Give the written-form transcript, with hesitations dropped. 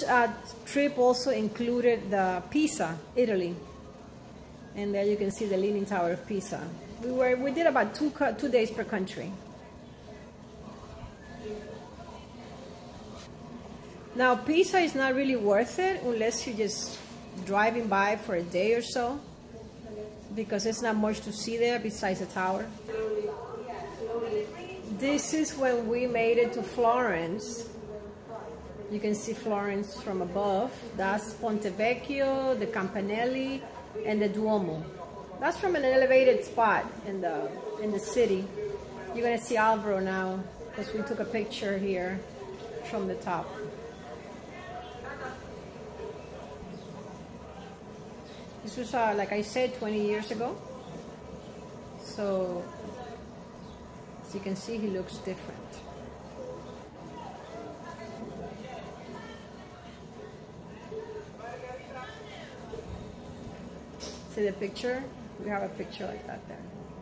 Trip also included the Pisa, Italy, and there you can see the Leaning Tower of Pisa. We did about 2 days per country. Now Pisa is not really worth it unless you're just driving by for a day or so, because there's not much to see there besides the tower. This is when we made it to Florence. You can see Florence from above. That's Ponte Vecchio, the Campanelli, and the Duomo. That's from an elevated spot in the city. You're gonna see Alvaro now because we took a picture here from the top. This was, like I said, 20 years ago. So, as you can see, he looks different. See the picture? We have a picture like that there.